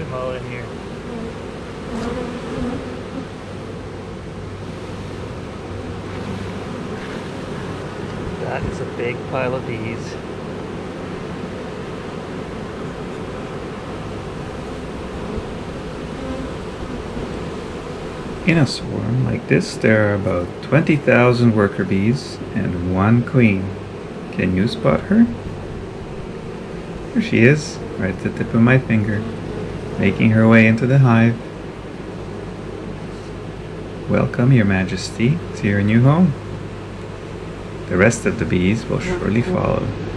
mode in here. That is a big pile of bees. In a swarm like this, there are about 20,000 worker bees and one queen. Can you spot her? There she is, right at the tip of my finger, making her way into the hive. Welcome, Your Majesty, to your new home. The rest of the bees will surely follow.